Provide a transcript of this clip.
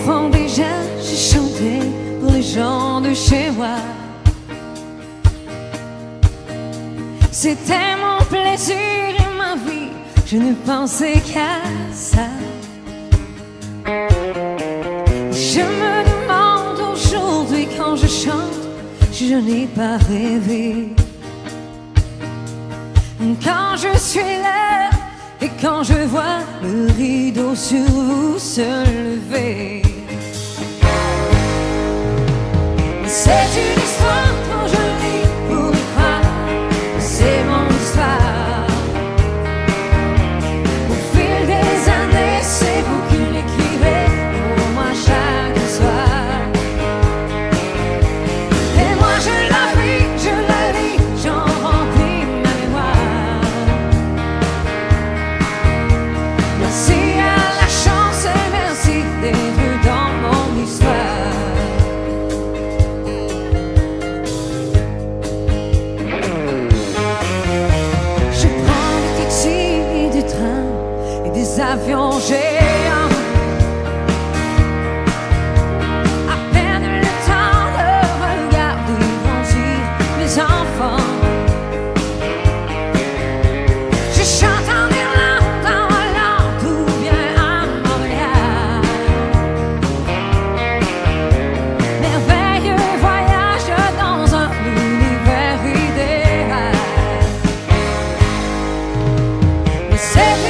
Enfant déjà, j'ai chanté pour les gens de chez moi. C'était mon plaisir et ma vie, je ne pensais qu'à ça. Je me demande aujourd'hui quand je chante, si je n'ai pas rêvé. Quand je suis là et quand je vois le rideau sur vous se lever. C'est une histoire trop jolie pour y croire, c'est mon histoire. Au fil des années, c'est vous qui l'écrivez pour moi chaque soir. Et moi je la vis, j'en remplis ma mémoire. Merci à la chance et merci d'être dans mon histoire. Je prends des taxis et des trains et des avions géants. À peine le temps de regarder grandir mes enfants. Je chante en Irlande, en Hollande ou bien à Montréal. Merveilleux voyage dans un univers idéal. Mais c'est